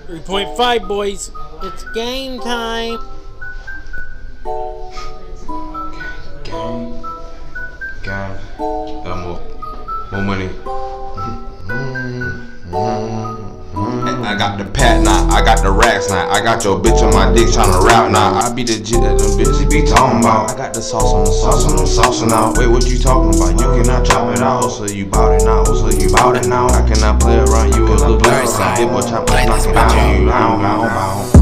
3.5, boys. It's game time. Gang. Got more money. I got the pat now, I got the racks now, I got your bitch on my dick tryna rap now. I be the jit that them bitches be talking about. I got the sauce on the sauce on the sauce now. Wait, what you talking about? You cannot chop it out. So you bout it now, so you bout it now. I cannot play around you, it look like some dip or chop it, knock it down, down.